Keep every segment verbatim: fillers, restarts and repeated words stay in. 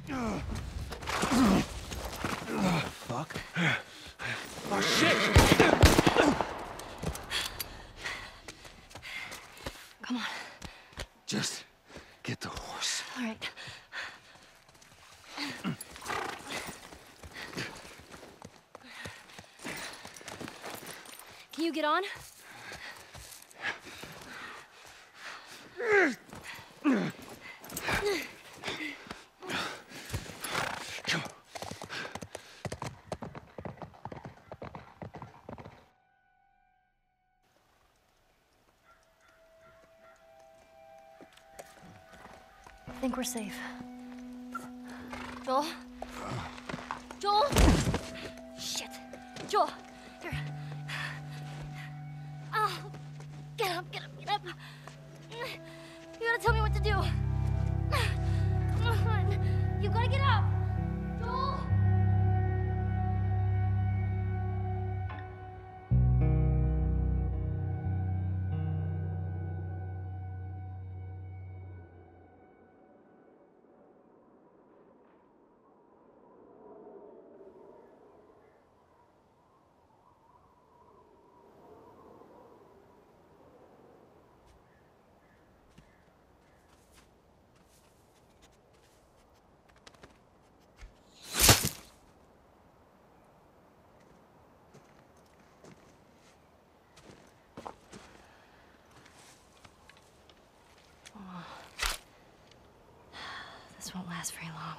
Fuck. Oh, shit! Come on. Just get the horse. All right. Can you get on? Come on. I think we're safe. Joel? Joel? Shit. Joel, here. Oh, get up, get up, get up. You gotta tell me what to do. Come on. You gotta get up. Joel? This won't last very long.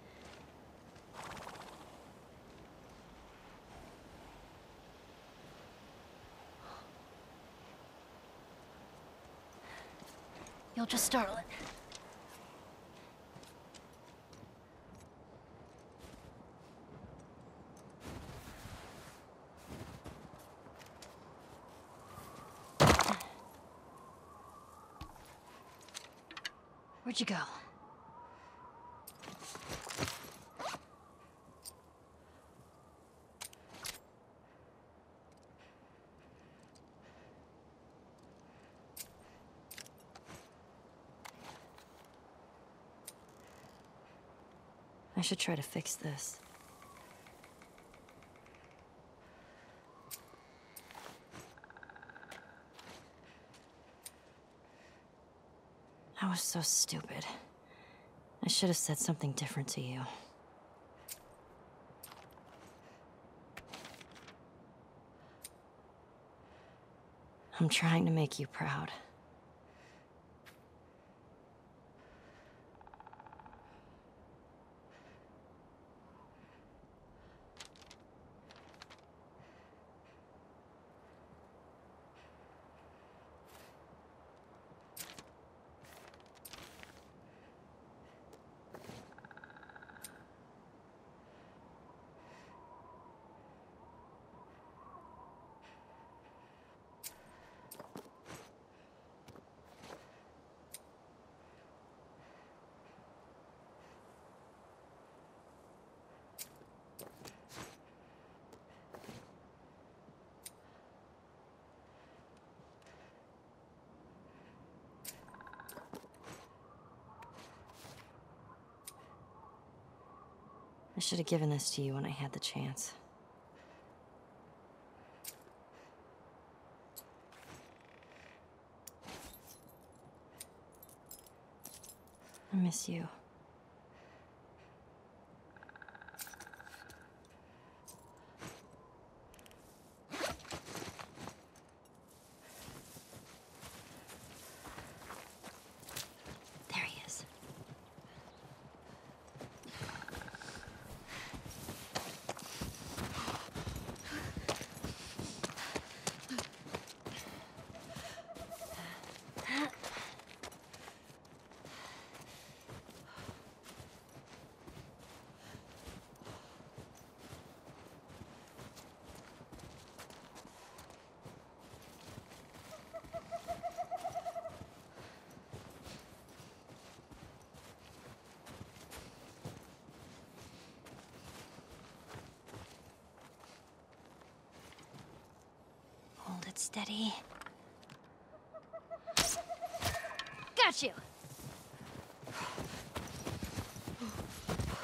You'll just startle it. Where'd you go? I should try to fix this. I was so stupid. I should have said something different to you. I'm trying to make you proud. I should have given this to you when I had the chance. I miss you. There he is. Hold it steady. Got you.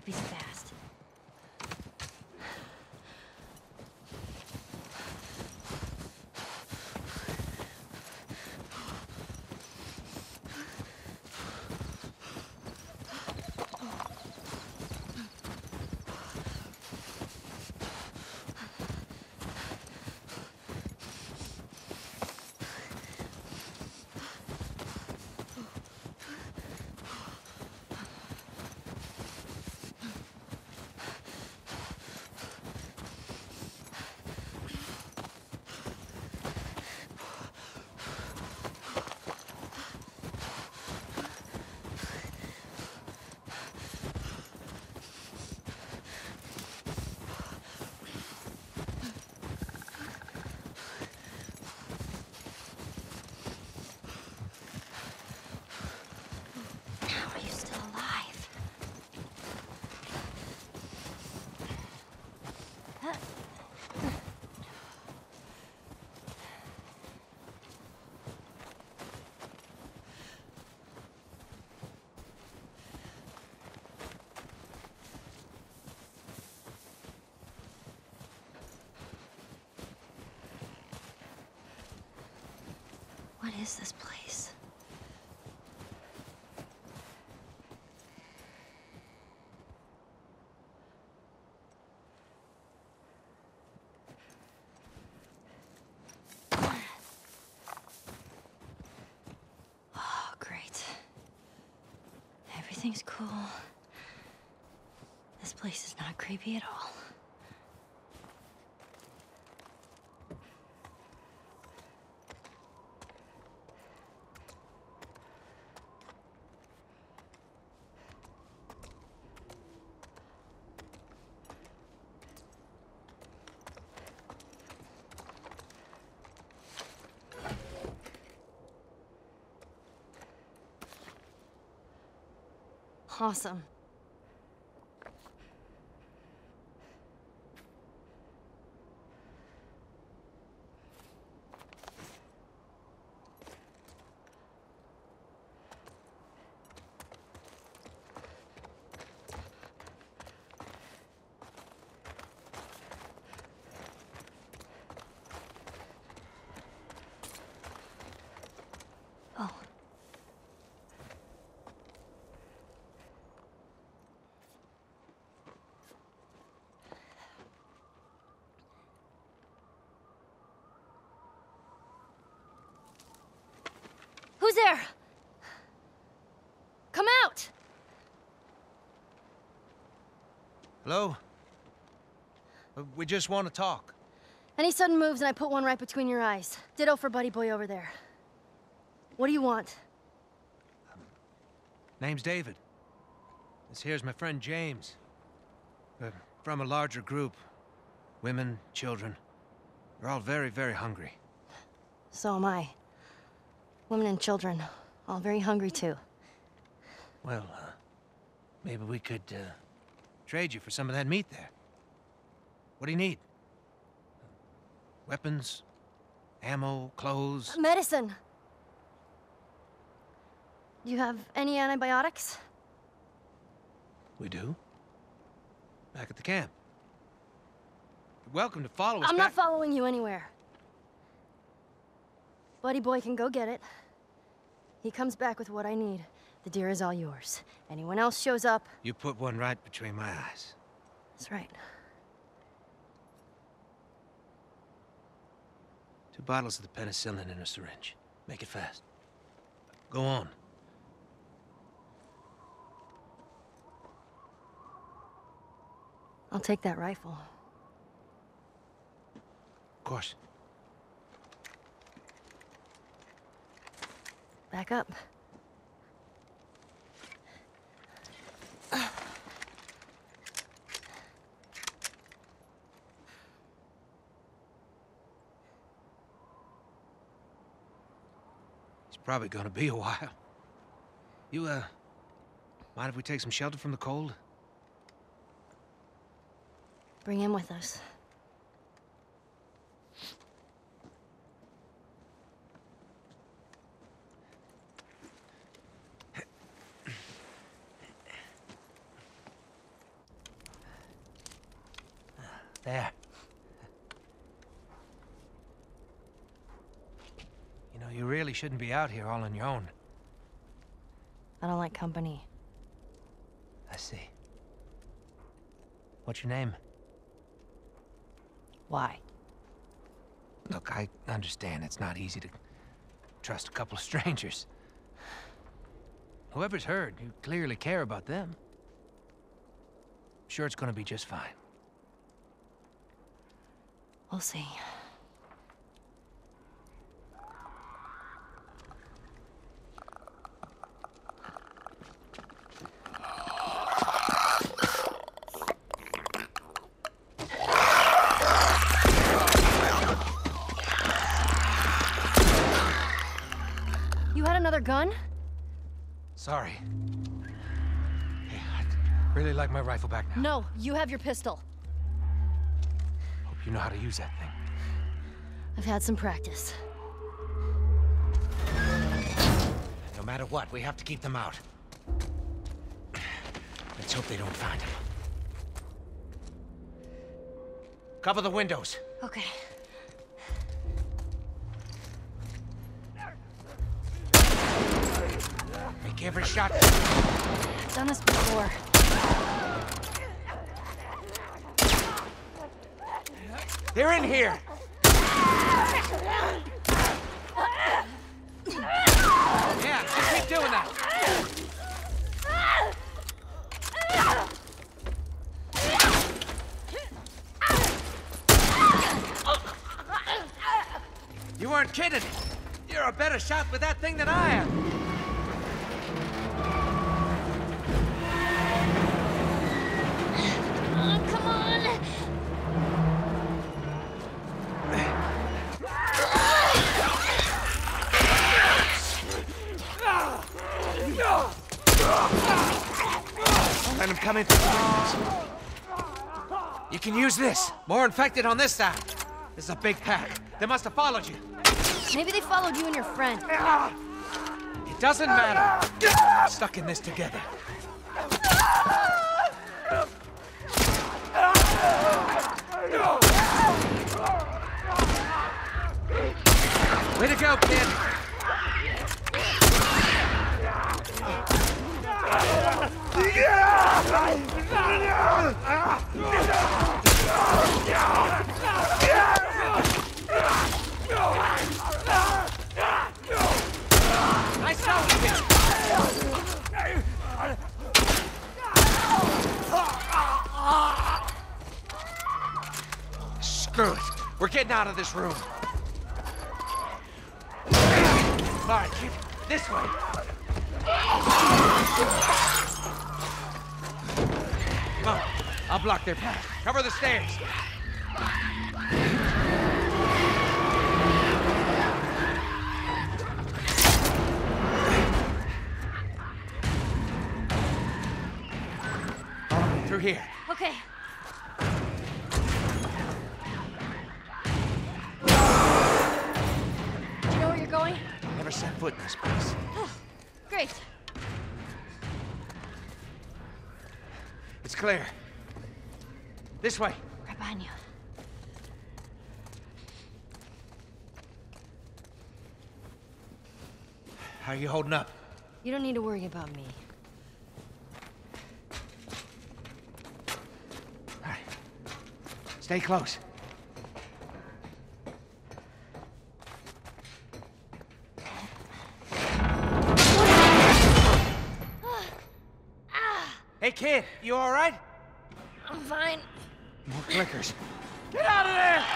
He's fast. What is this place? Oh, great. Everything's cool. This place is not creepy at all. Awesome. Oh. Who's there? Come out! Hello? Uh, We just want to talk. Any sudden moves and I put one right between your eyes. Ditto for buddy boy over there. What do you want? Name's David. This here's my friend James. We're from a larger group. Women, children. They're all very, very hungry. So am I. Women and children, all very hungry too. Well, uh, maybe we could, uh, trade you for some of that meat there. What do you need? Weapons? Ammo? Clothes? Medicine! Do you have any antibiotics? We do. Back at the camp. You're welcome to follow us I'm back- not following you anywhere. Buddy boy can go get it. He comes back with what I need. The deer is all yours. Anyone else shows up... You put one right between my eyes. That's right. Two bottles of the penicillin in a syringe. Make it fast. Go on. I'll take that rifle. Of course. Back up. It's probably gonna be a while. You, uh, mind if we take some shelter from the cold? Bring him with us. there. You know, you really shouldn't be out here all on your own. I don't like company. I see. What's your name? Why? Look, I understand it's not easy to trust a couple of strangers. Whoever's hurt, you clearly care about them. I'm sure it's gonna be just fine. We'll see. You had another gun? Sorry. Hey, I'd really like my rifle back now. No, you have your pistol. Hope you know how to use that thing. I've had some practice. No matter what, we have to keep them out. Let's hope they don't find him. Cover the windows. Okay. Make every shot. Done this before. They're in here. Yeah, just keep doing that. You weren't kidding. You're a better shot with that thing than I am. Oh, come on! Let him come in through the windows. You can use this. More infected on this side. This is a big pack. They must have followed you. Maybe they followed you and your friend. It doesn't matter. We're stuck in this together. Way to go, kid. Nice going, kid. Screw it. We're getting out of this room. All right, kid. This way. Come on. I'll block their path. Cover the stairs. Through here. Okay. Do you know where you're going? Never set foot in this place. Oh, great. It's clear. This way. Right behind you. How are you holding up? You don't need to worry about me. All right. Stay close. Hey, kid, you all right? I'm fine. More clickers. Get out of there!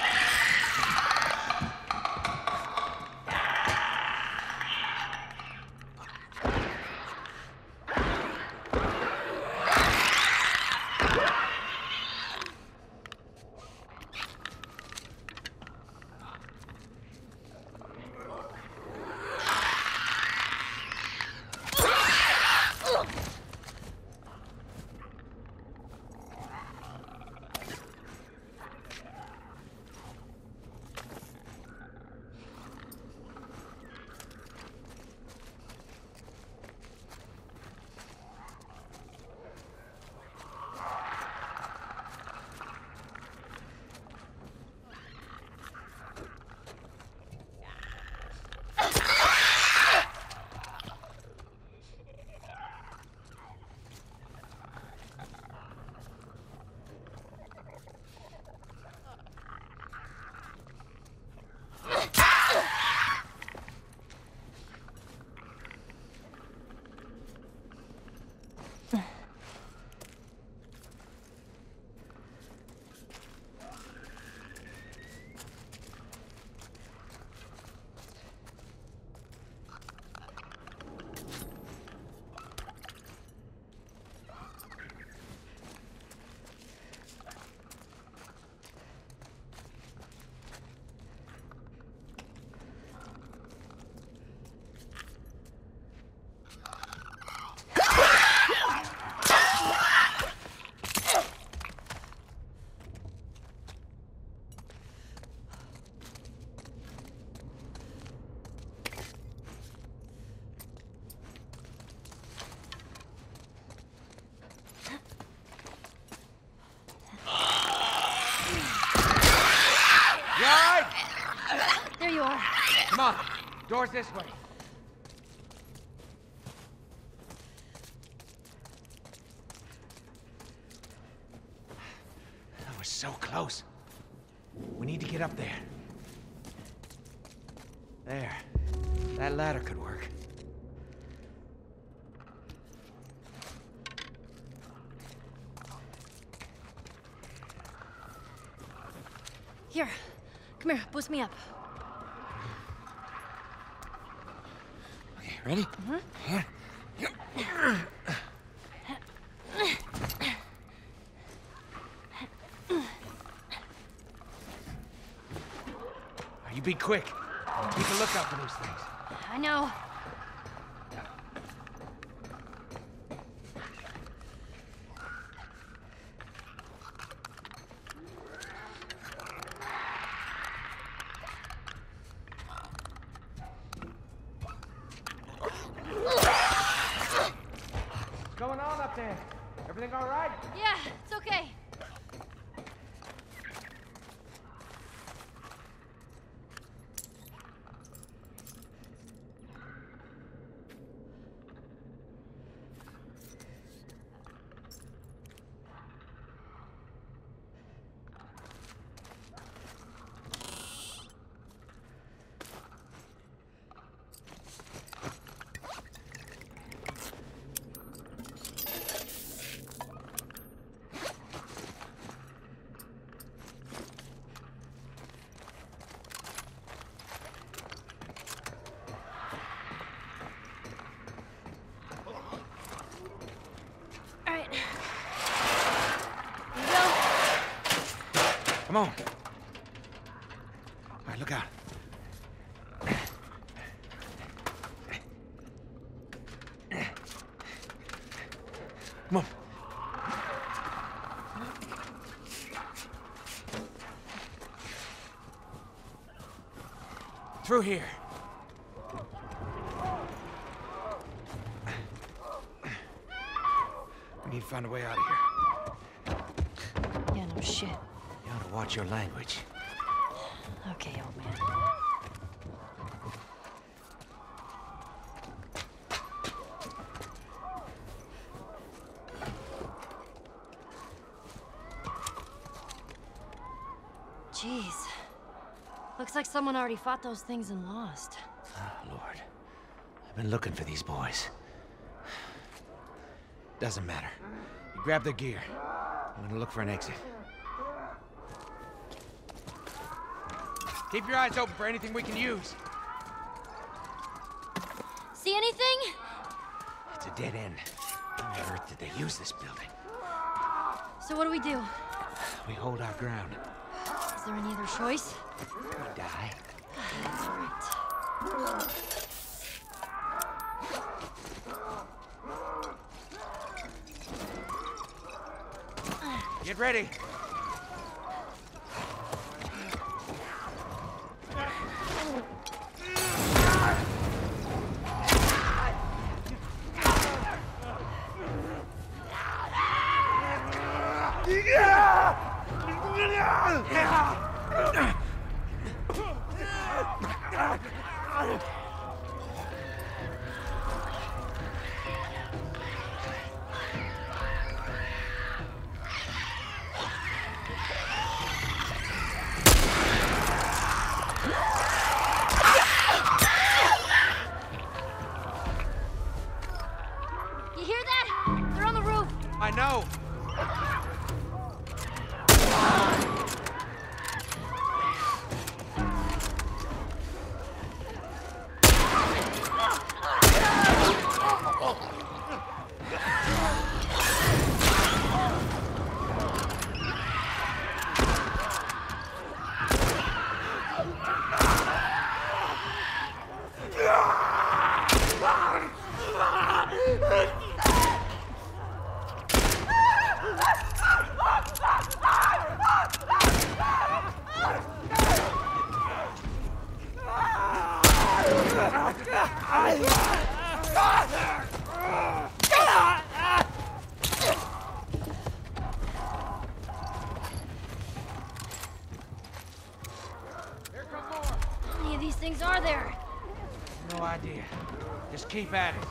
Doors this way. That was so close. We need to get up there. There. That ladder could work. Here. Come here. Boost me up. Okay, ready? Mm-hmm. Here. You be quick. Keep a lookout for those things. I know. What's going on up there? Everything all right? Yeah, it's okay. Come on. All right, look out. Come on. Through here. We need to find a way out of here. Yeah, no shit. You ought to watch your language. Okay, old man. Jeez. Looks like someone already fought those things and lost. Oh, Lord. I've been looking for these boys. Doesn't matter. You grab their gear. I'm gonna look for an exit. Keep your eyes open for anything we can use. See anything? It's a dead end. How on earth did they use this building? So what do we do? We hold our ground. Is there any other choice? We die. That's right. Get ready. You hear that? They're on the roof. I know. idea. Just keep at it.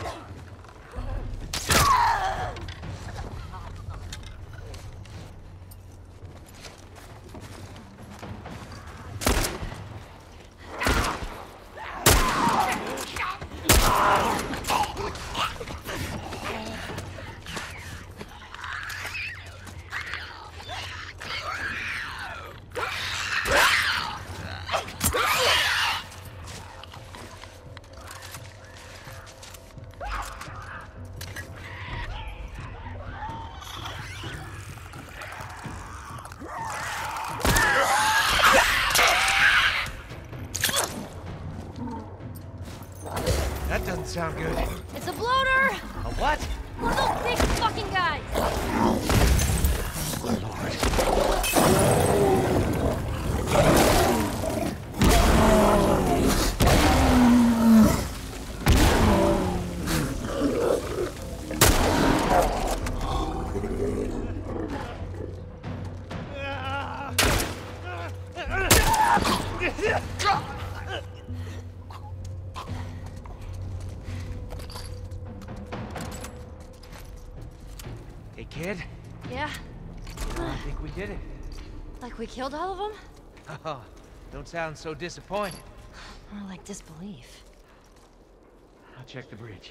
That doesn't sound good. It's a bloater! A what? One of those big fucking guys! Hey, kid. Yeah? I think we did it. Like we killed all of them? Oh, don't sound so disappointed. More like disbelief. I'll check the bridge.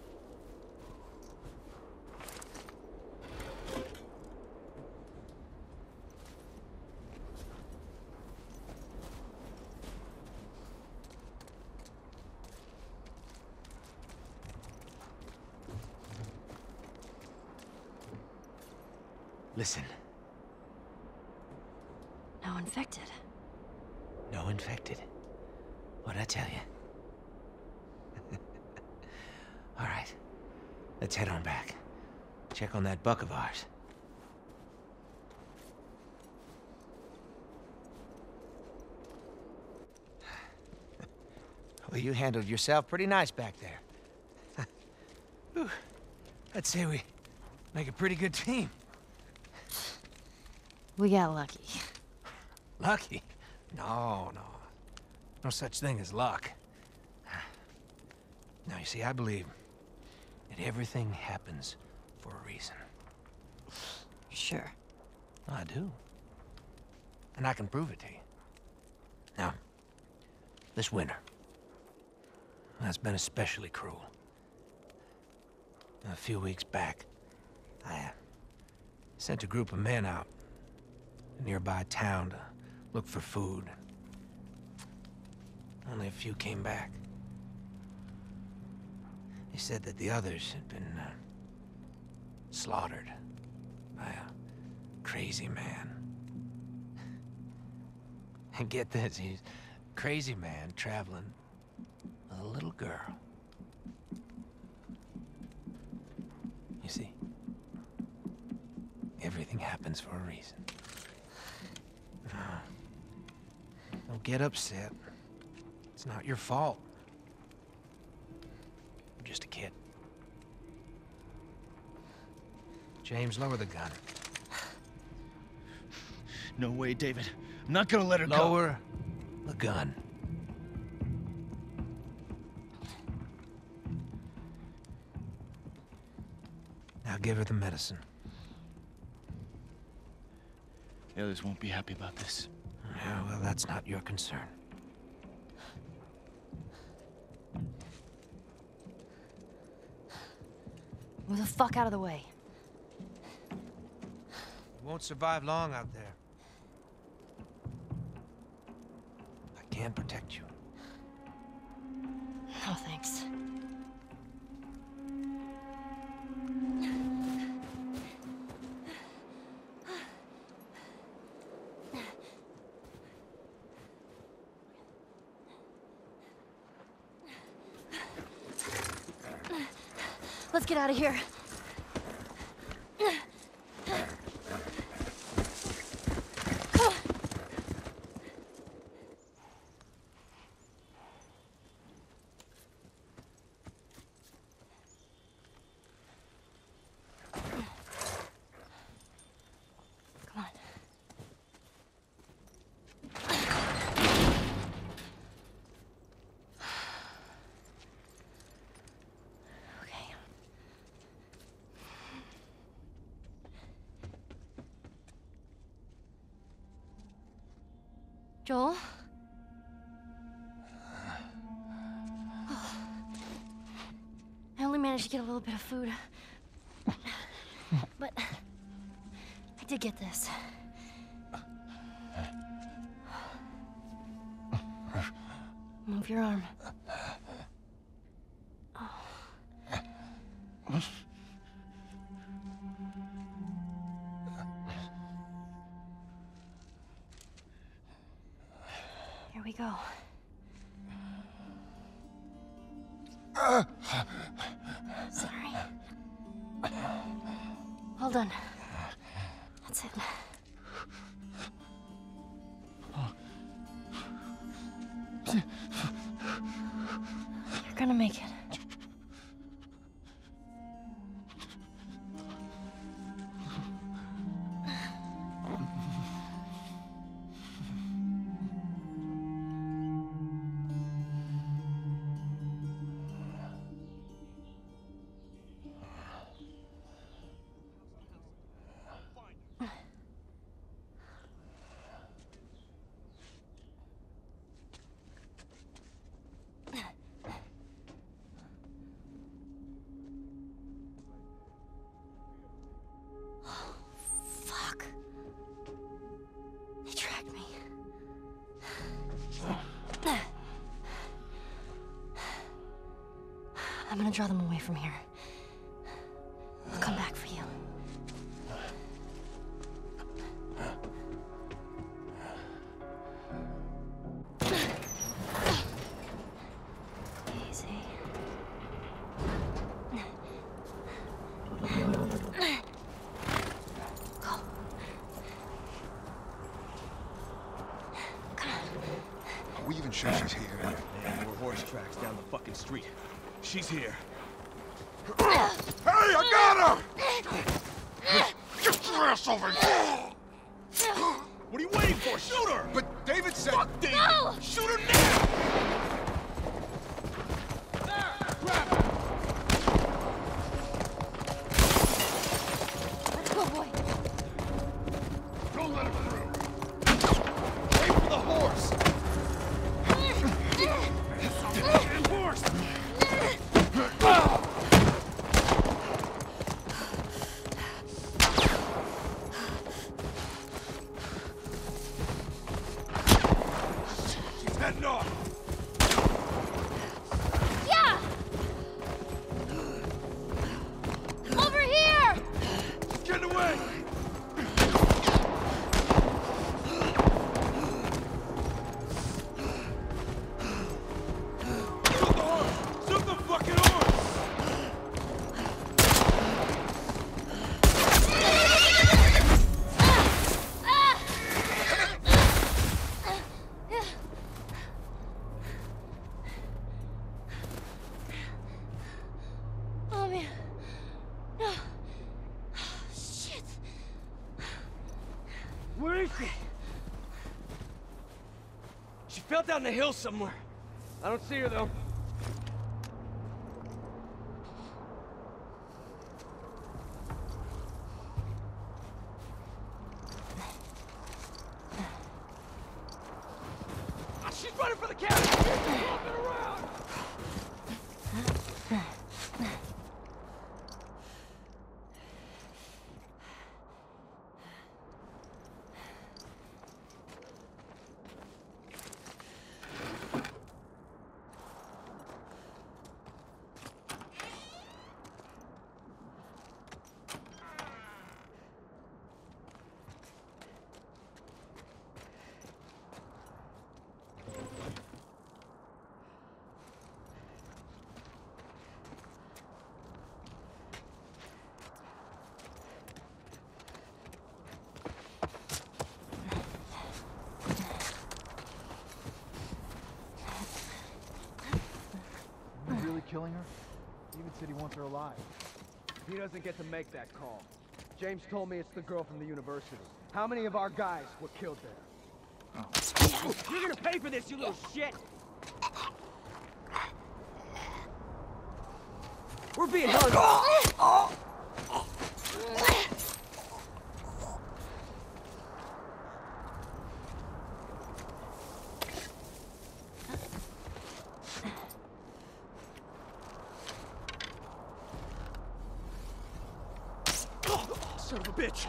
Listen. No infected. No infected. What'd I tell you? All right. Let's head on back. Check on that buck of ours. Well, you handled yourself pretty nice back there. Whew. I'd say we make a pretty good team. We got lucky. Lucky? No, no. No such thing as luck. Now, you see, I believe that everything happens for a reason. Sure. I do. And I can prove it to you. Now, this winter, that's been especially cruel. A few weeks back, I uh, sent a group of men out to a nearby town to look for food. Only a few came back. They said that the others had been uh, slaughtered by a crazy man. And get this, he's a crazy man traveling with a little girl. You see, everything happens for a reason. No. Don't get upset. It's not your fault. You're just a kid. James, lower the gun. No way, David. I'm not gonna let her go. Lower the gun. Now give her the medicine. The others won't be happy about this. Yeah, well, that's not your concern. Move the fuck out of the way. You won't survive long out there. I can protect you. No, thanks. Let's get out of here. Come on. Joel? I only managed to get a little bit of food. But I did get this. Move your arm. Oh. Here we go. Sorry. Well done. That's it. You're gonna make it. I'm gonna draw them away from here. I'll come back for you. Easy. Go. Come on. Are we even sure she's here? There were horse tracks down the fucking street. She's here. Hey, I got her! Get your ass over here! What are you waiting for? Shoot her! But David said... Fuck David! No! Shoot her now! There! Grab her! Let's go, boy. Don't let him through! Wait for the horse! Damn horse! She's heading off! Yeah! Over here! Get away! Shoot the horse! Shoot the fucking horse! Oh man. No. Shit. Where is she? She fell down the hill somewhere. I don't see her though. Ah, she's running for the cabin! She's walking around! Killing her? David said he wants her alive. He doesn't get to make that call. James told me it's the girl from the university. How many of our guys were killed there? Oh. You're gonna pay for this, you little shit! We're being held. Son of a bitch!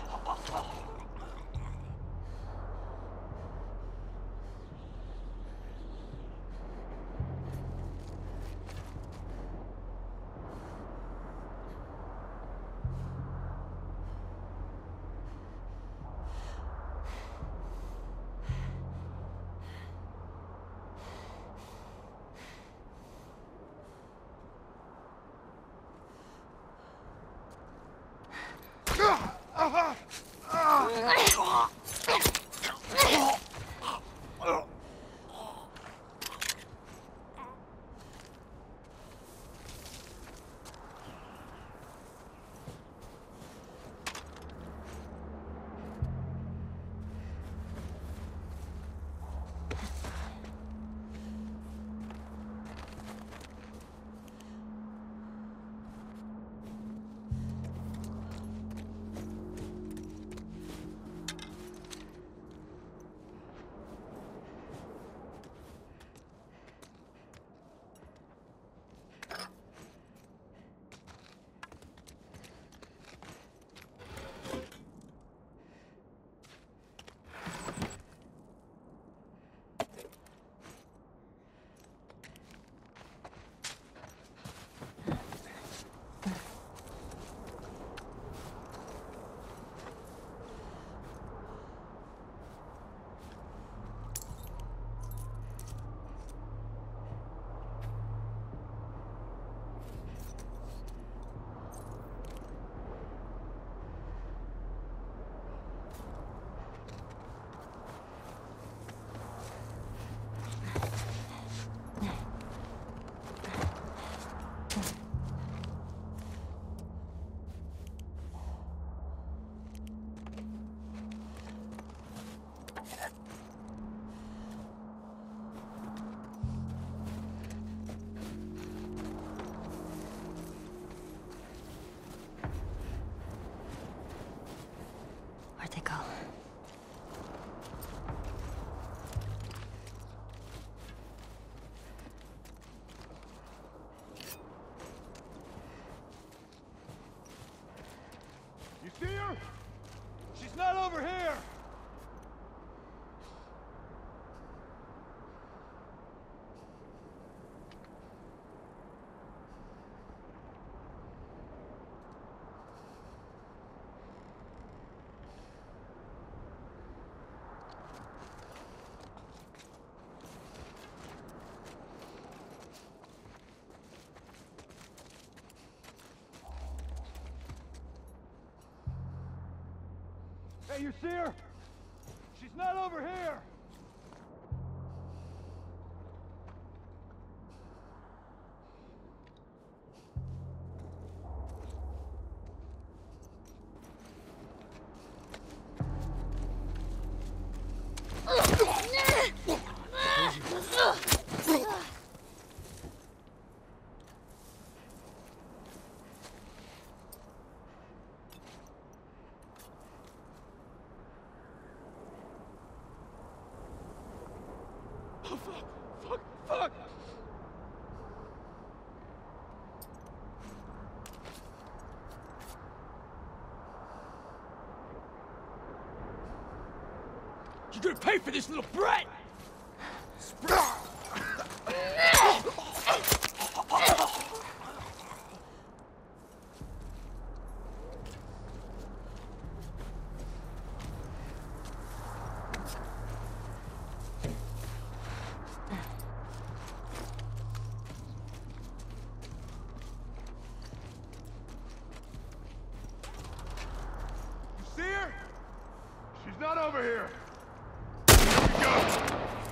Where'd they go? You see her? She's not over here! Hey, you see her? She's not over here! Oh, fuck! Fuck! Fuck! You're gonna pay for this, little brat! See her? She's not over here. Here we go.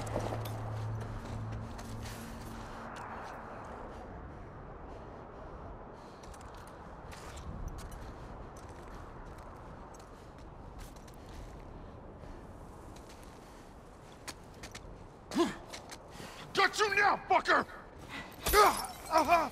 Got you now, fucker! Uh-huh.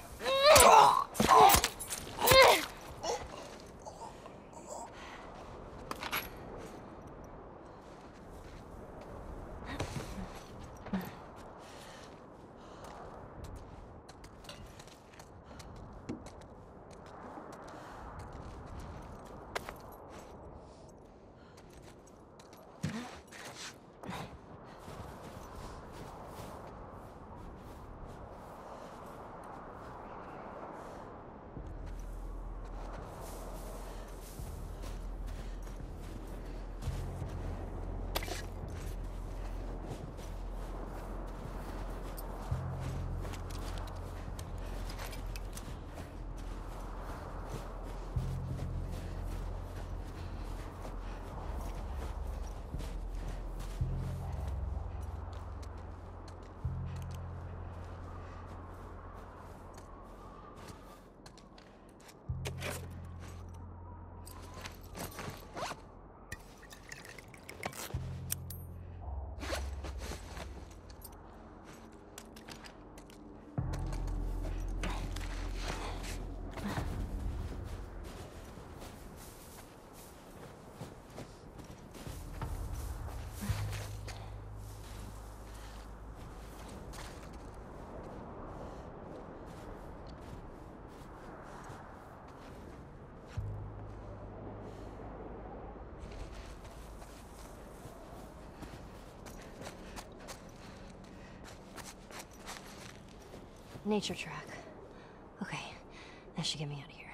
Nature track. Okay, that should get me out of here.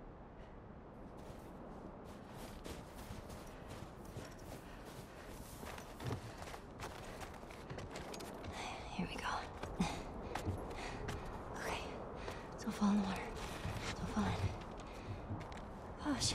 Here we go. Okay, don't fall in the water. Don't fall in. Oh shit.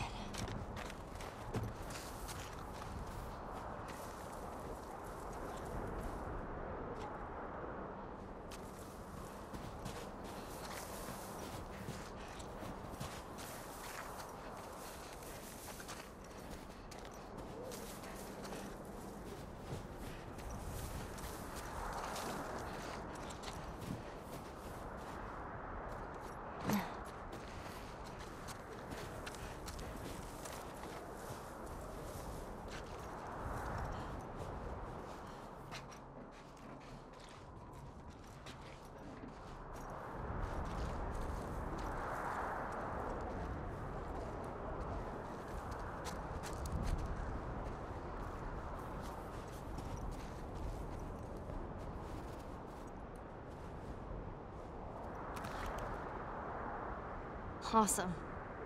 Awesome.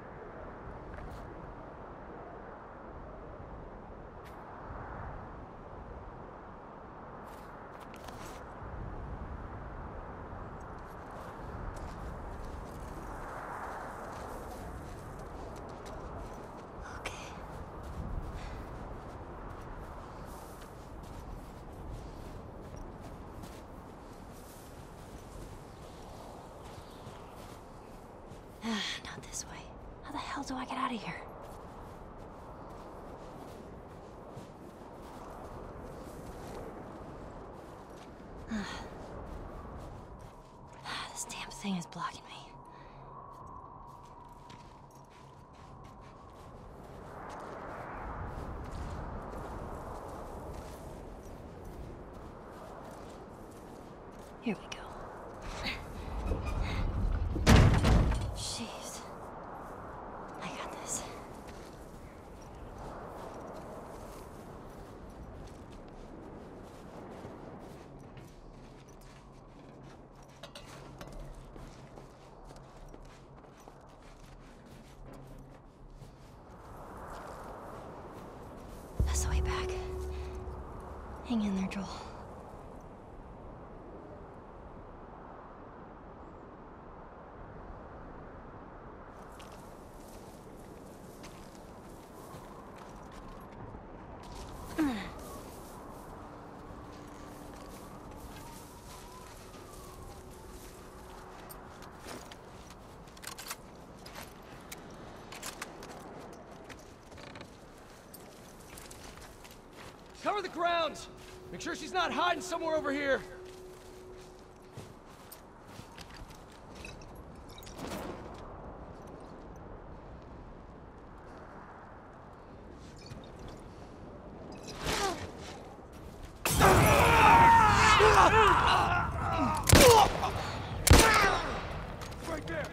Okay. Not this way. How the hell do I get out of here? This damn thing is blocking me. Here we go. Jeez. I got this. That's the way back. Hang in there, Joel. Cover the grounds! Make sure she's not hiding somewhere over here! Right there!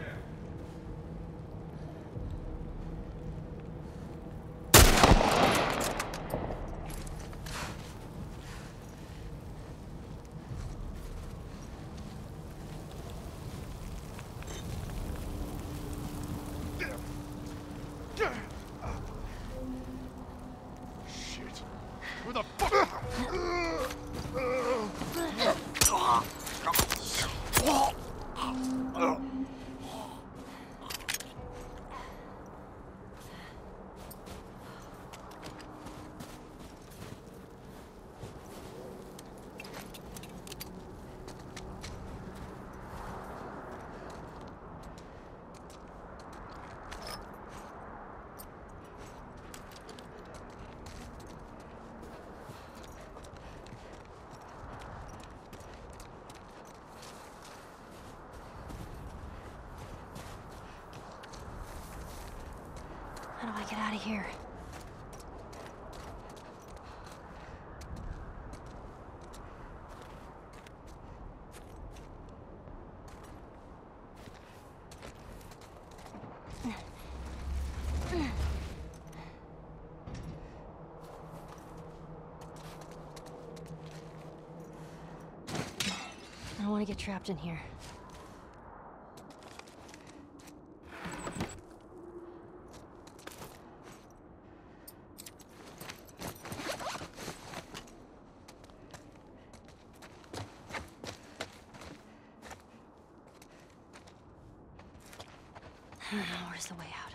Shit. Who the fuck? How do I get out of here? I don't want to get trapped in here. I don't know, where's the way out?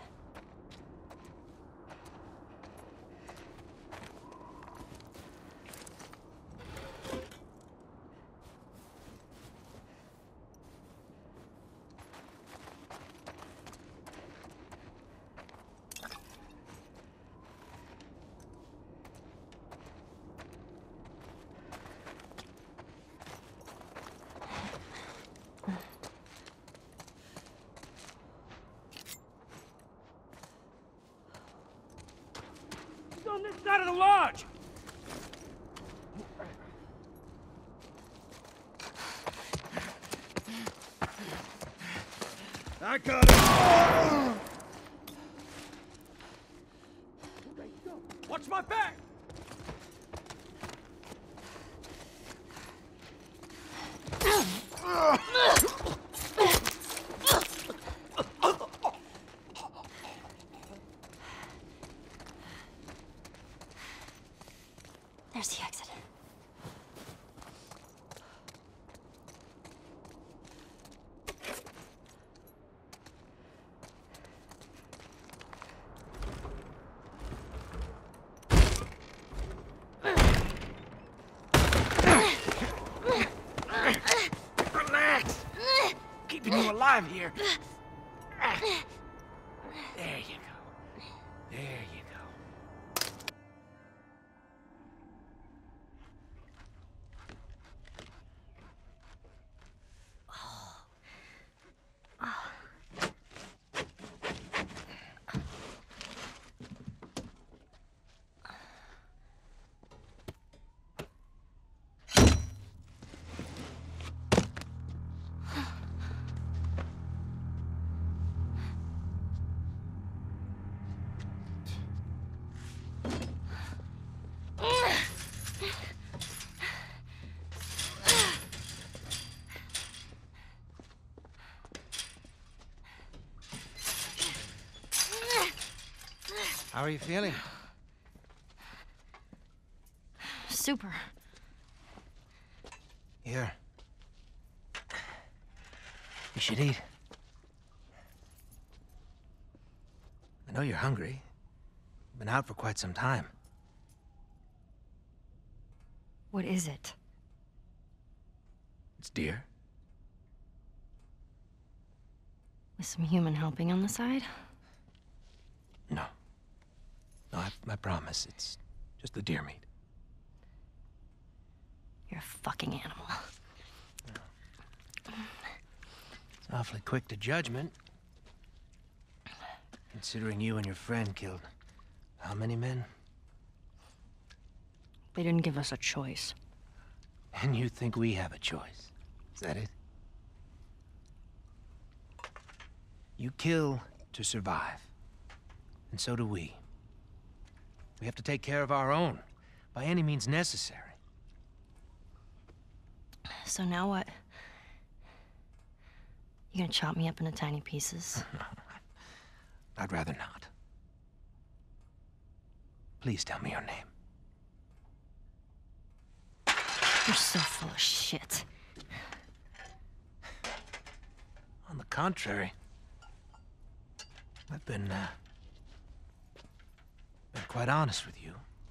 On this side of the lodge! I got it! Watch my back! There's the exit. Relax! Keeping you alive here. There you go. There you go. How are you feeling? Super. Here. You should eat. I know you're hungry. You've been out for quite some time. What is it? It's deer. With some human helping on the side? No. No, I, I promise. It's just the deer meat. You're a fucking animal. It's awfully quick to judgment. Considering you and your friend killed how many men? They didn't give us a choice. And you think we have a choice? Is that it? You kill to survive. And so do we. We have to take care of our own, by any means necessary. So now what? You gonna chop me up into tiny pieces? I'd rather not. Please tell me your name. You're so full of shit. On the contrary, I've been, uh, been quite honest with you.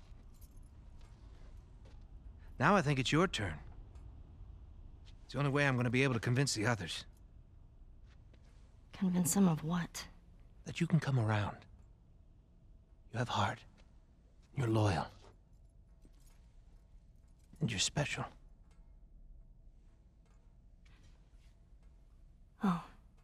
Now I think it's your turn. It's the only way I'm going to be able to convince the others. Convince them of what? That you can come around. You have heart. You're loyal. And you're special. Oh.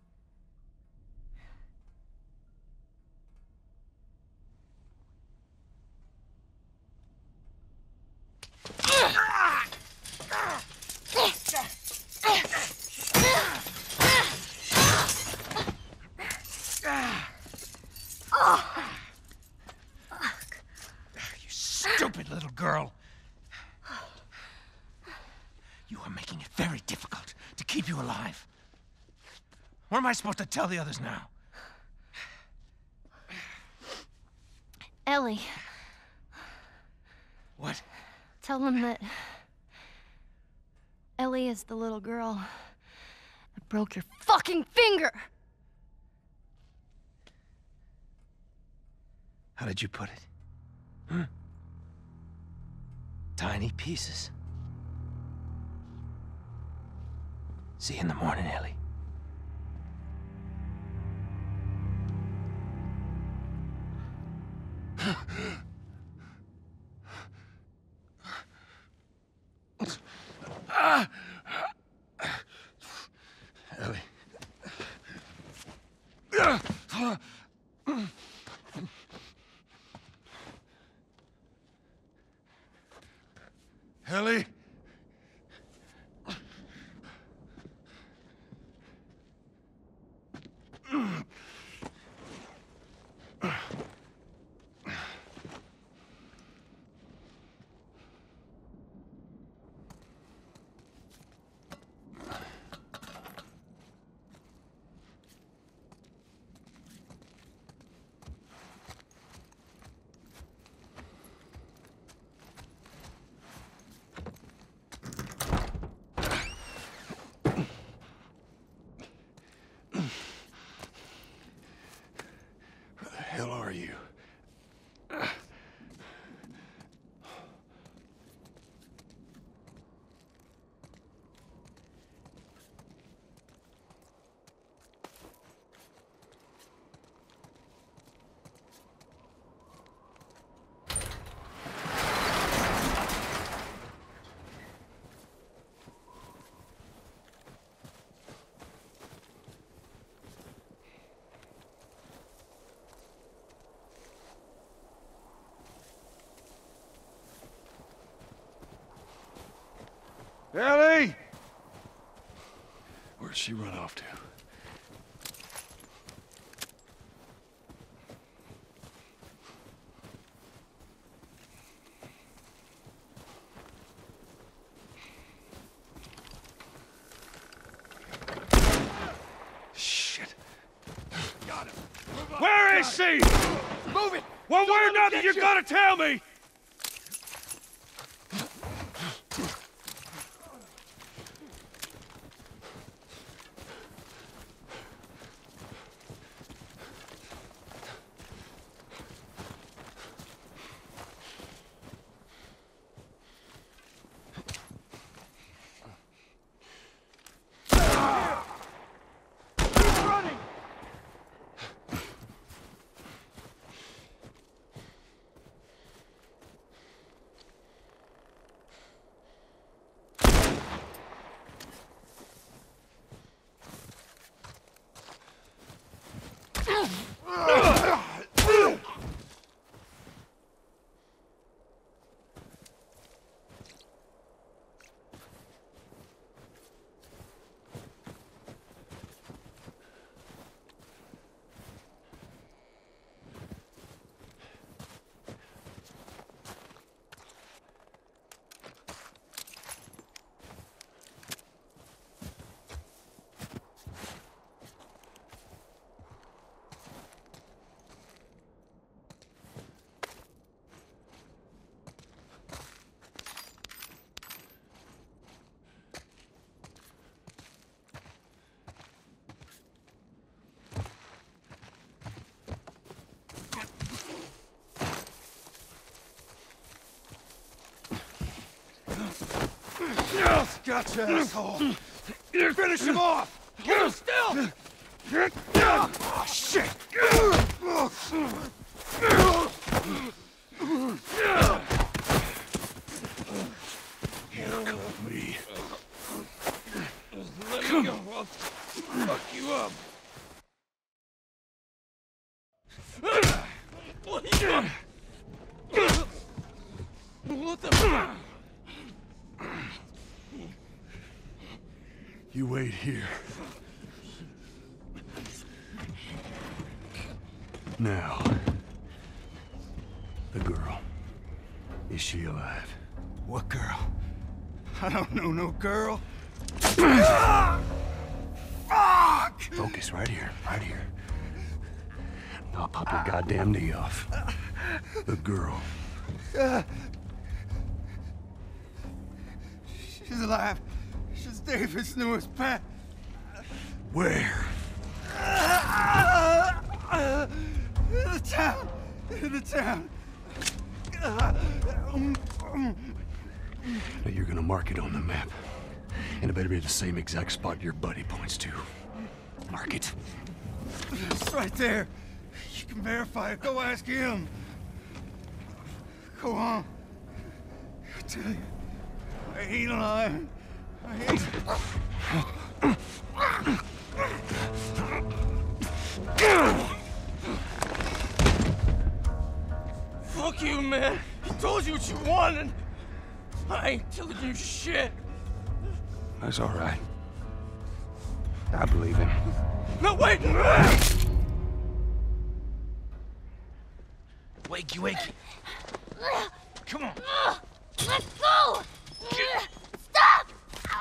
You stupid little girl. You are making it very difficult to keep you alive. What am I supposed to tell the others now? Ellie. What? Tell them that Ellie is the little girl that broke your fucking finger. How did you put it? Hmm? Tiny pieces. See you in the morning, Ellie. Ellie. Ellie? Hell are you? Ellie! Where'd she run off to? Shit. Got him. Where is she? Move it! One way or another, you gotta tell me! Gotcha, asshole! Finish him off! Get him still! Oh, shit! Handcuff me. Let me go, I'll fuck you up. What the fuck? You wait here. Now, the girl. Is she alive? What girl? I don't know no girl. Fuck! Focus right here, right here. I'll pop your goddamn knee off. The girl. She's alive. She's David's newest pet. Where? The town. into town. Now you're gonna mark it on the map. And it better be the same exact spot your buddy points to. Mark it. It's right there. You can verify it. Go ask him. Go on. I tell you, I ain't lying. I ain't. Fuck you, man. He told you what you wanted. I ain't telling you shit. That's all right. I believe him. No, wait! Wakey, wakey. Come on. Let go! Stop!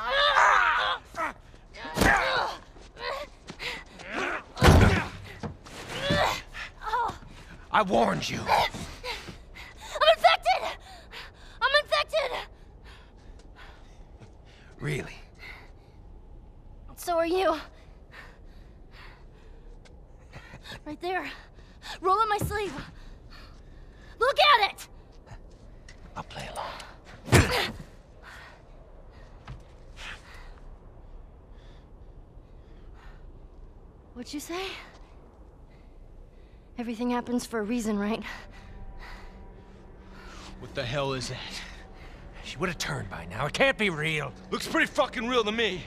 I warned you. I'm infected! I'm infected! Really? So are you. Right there. Roll up my sleeve. Look at it! I'll play along. What'd you say? Everything happens for a reason, right? What the hell is that? She would have turned by now. It can't be real. Looks pretty fucking real to me.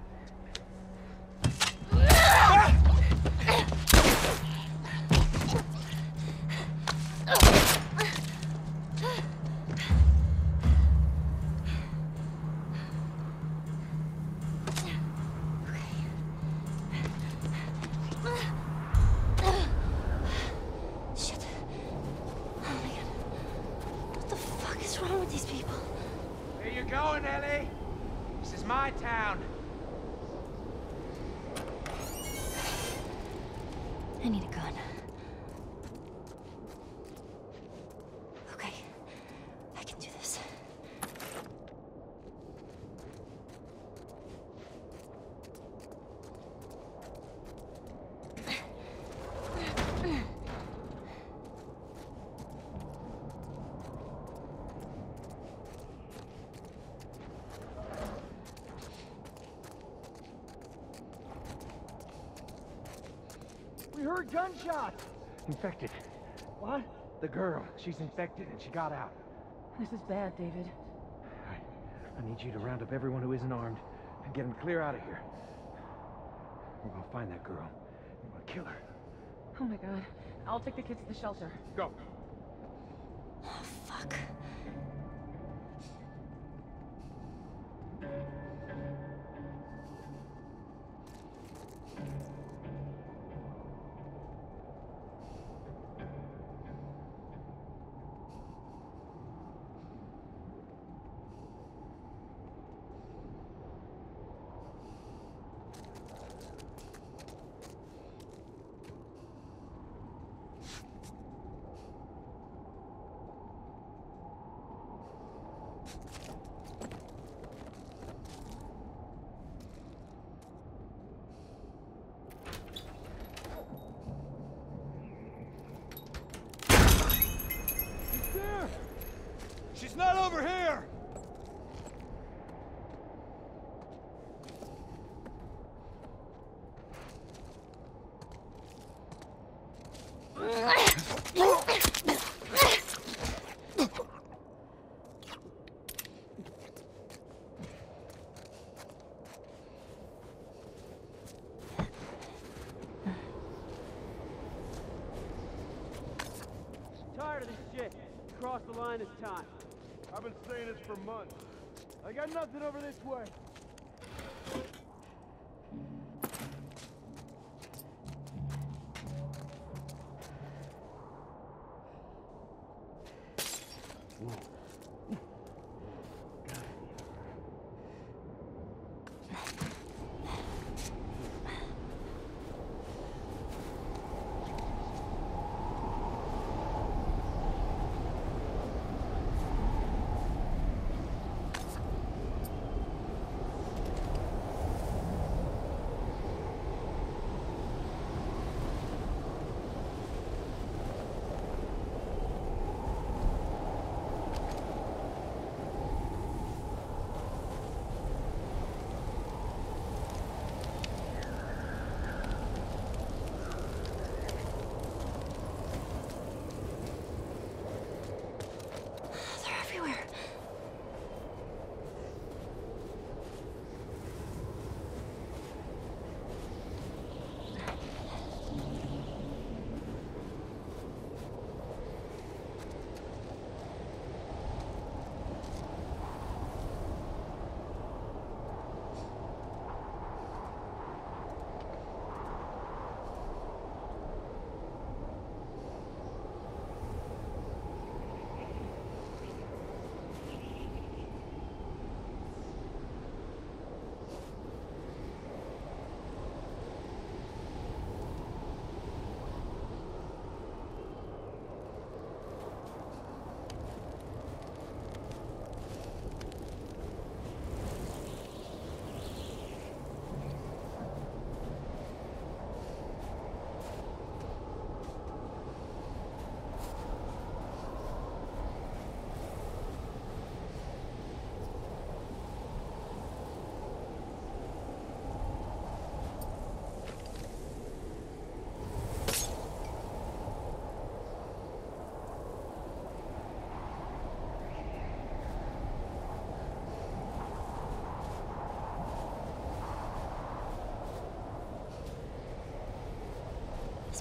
Going, Ellie. This is my town. I need a gun. Okay, I can do this. We heard gunshots! Infected. What? The girl. She's infected and she got out. This is bad, David. All right. I need you to round up everyone who isn't armed and get them clear out of here. We're gonna find that girl. We're gonna kill her. Oh my god. I'll take the kids to the shelter. Go. Oh, fuck. She's not over here! Tired of this shit. Cross the line this time. I've been saying this for months. I got nothing over this way.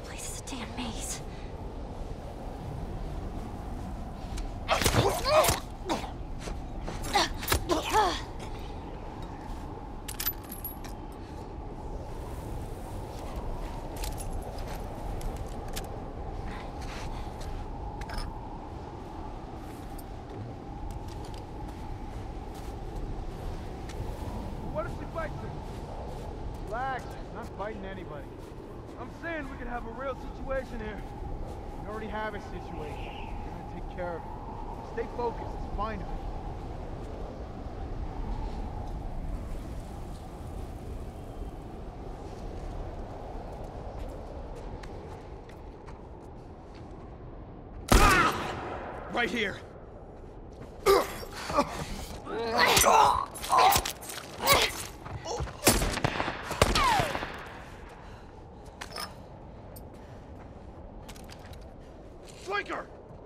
place is a damn maze. What if she bites her? Relax, not fighting anybody. I'm saying we could have a real situation here. We already have a situation. We're gonna take care of it. Stay focused, let's find her. Right here. Flanker!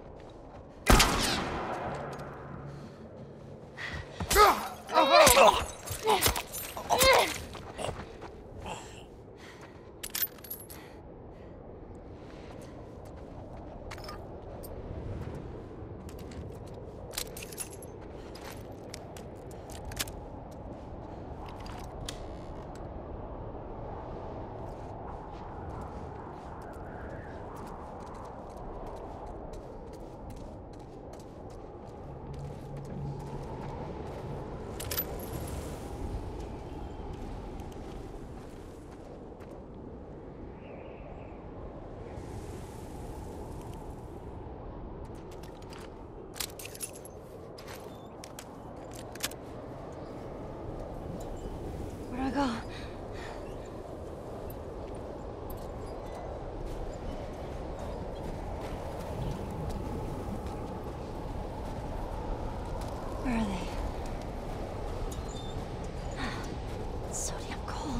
Where do I go? Where are they? It's so damn cold.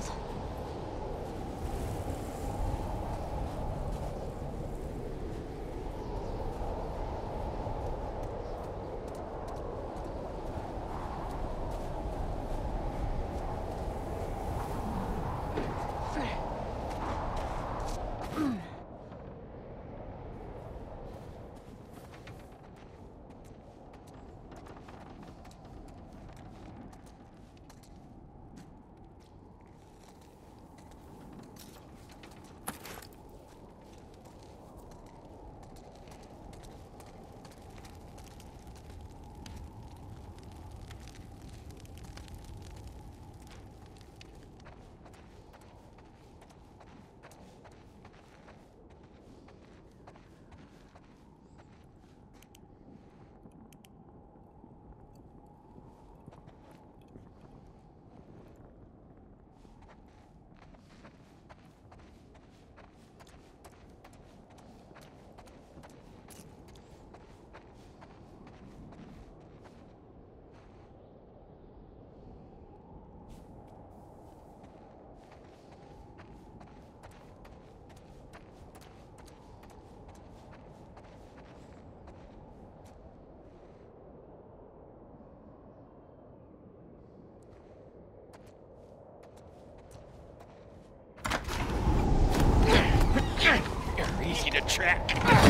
Easy to track.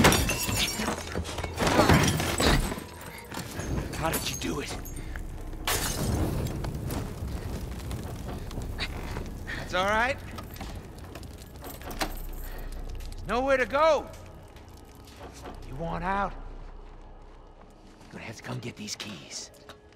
How did you do it? That's all right. There's nowhere to go. You want out? You're gonna have to come get these keys.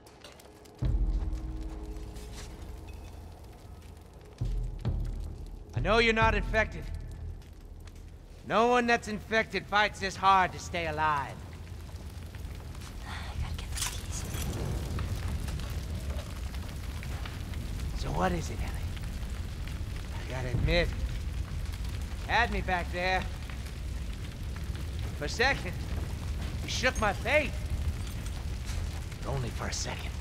I know you're not infected. No one that's infected fights this hard to stay alive. I gotta get these keys. So what is it, Ellie? I gotta admit, you had me back there. For a second, you shook my faith. But only for a second.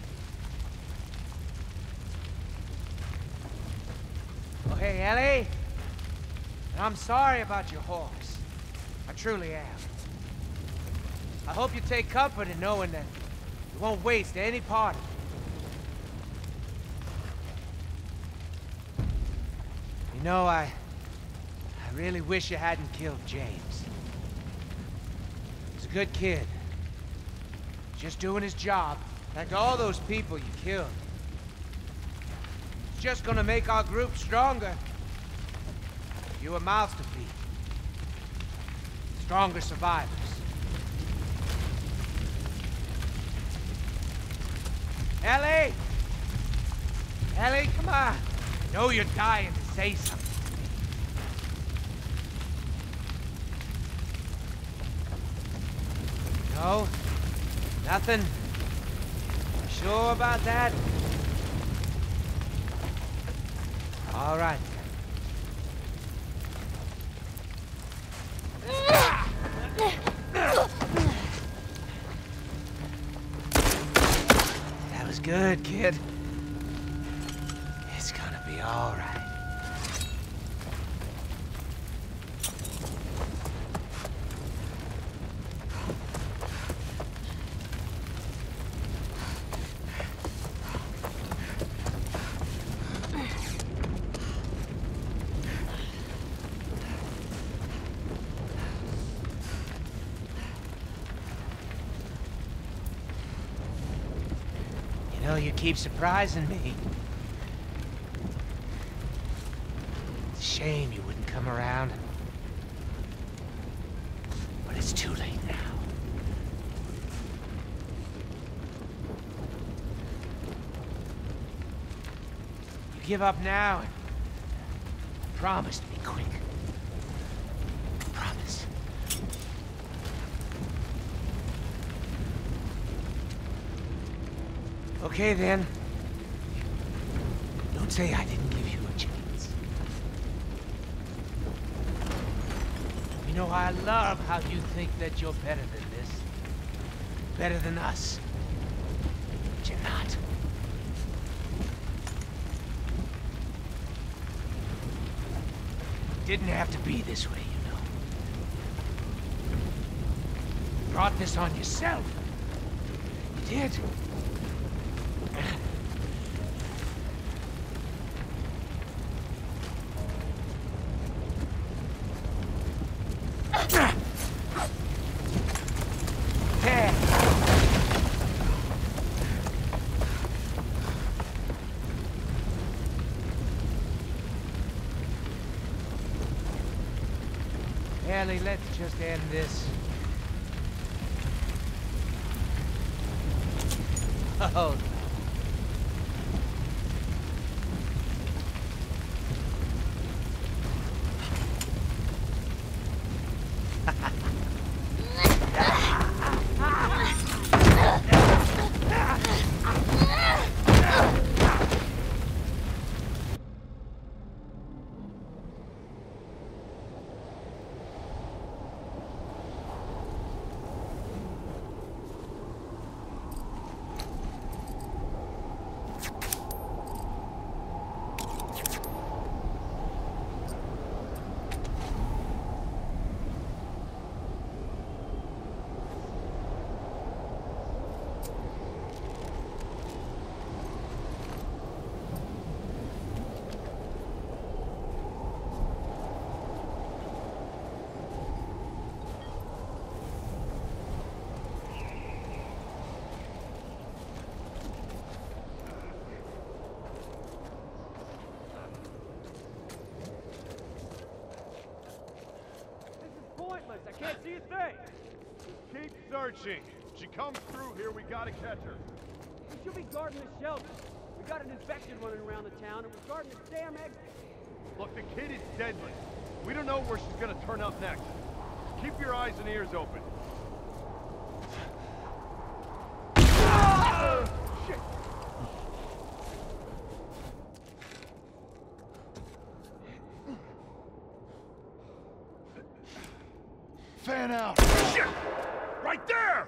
Oh, hey, Ellie. I'm sorry about your horse. I truly am. I hope you take comfort in knowing that you won't waste any part of it. You know, I... I really wish you hadn't killed James. He's a good kid. Just doing his job. Like all those people you killed. It's just gonna make our group stronger. Fewer mouths to feed. Stronger survivors. Ellie! Ellie, come on! I know you're dying to say something. No? Nothing? Sure about that? All right. That was good, kid. It's gonna be all right. You know, you keep surprising me. It's a shame you wouldn't come around. But it's too late now. You give up now, and promise to be quick. Promise. Okay, then. Don't say I didn't give you a chance. You know, I love how you think that you're better than this. Better than us. But you're not. It didn't have to be this way, you know. You brought this on yourself. You did. Ellie, let's just end this. Oh, I can't see a thing. Keep searching. She comes through here, we gotta catch her. We should be guarding the shelter. We got an infection running around the town, and we're guarding the damn exit. Look, the kid is deadly. We don't know where she's gonna turn up next. Keep your eyes and ears open. Ah! Shit! Fan out! Shit! Right there!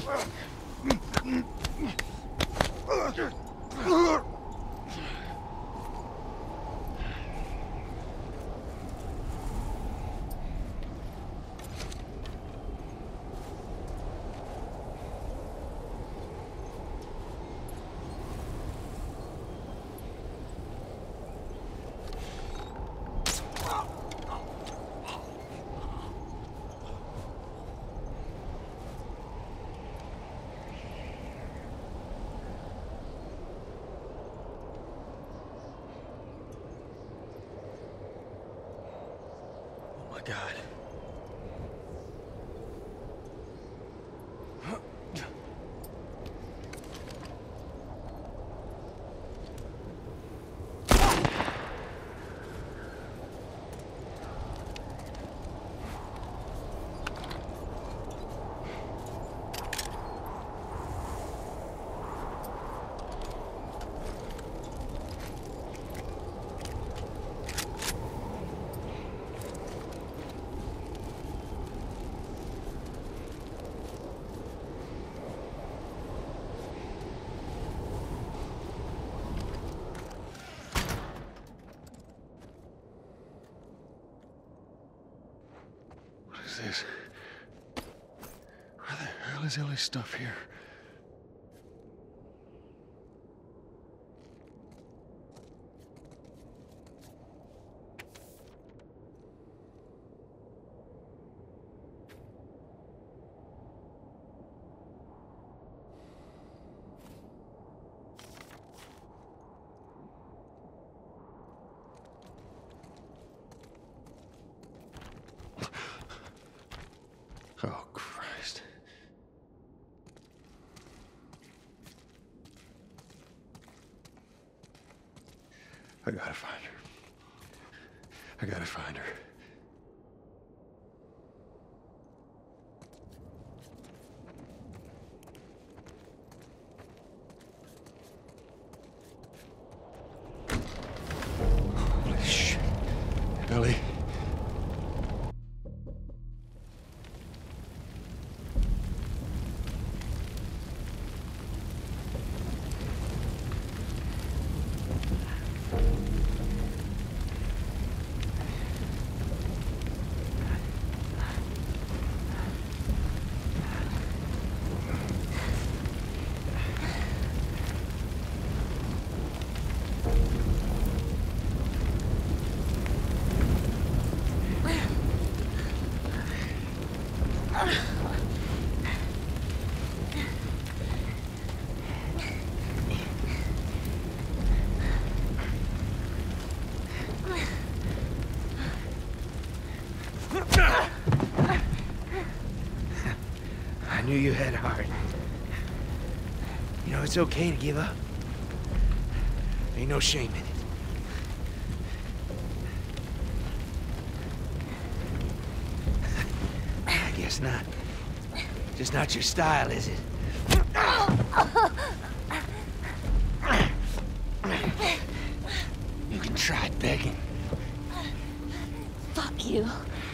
God. What is this? Where the hell is Ellie's stuff here? Oh, Christ. I gotta find her. I gotta find her. Holy shit. Ellie. I knew you had heart. You know, it's okay to give up. Ain't no shame in it. I guess not. Just not your style, is it? You can try begging. Fuck you.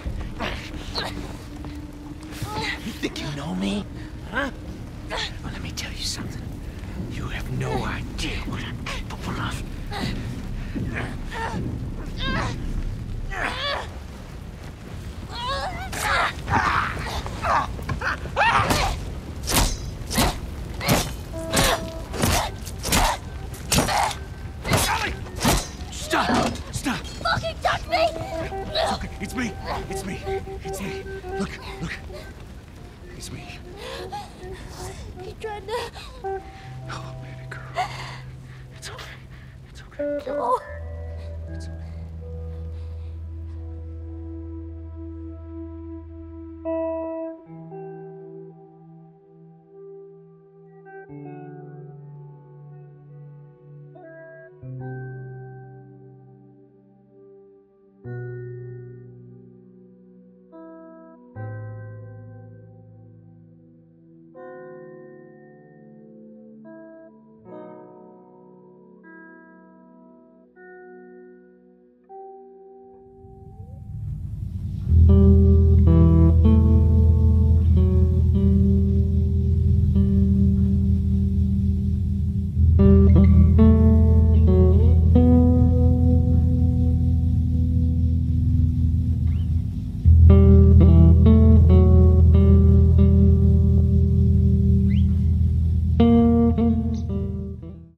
You think you know me? Huh? Well, let me tell you something. You have no idea what I'm capable of. Ellie! Stop! Stop! Fucking touch me! It's okay. It's me. It's me. It's me. Look, look. It's me. You tried to... Oh, baby girl. It's okay. It's okay. No.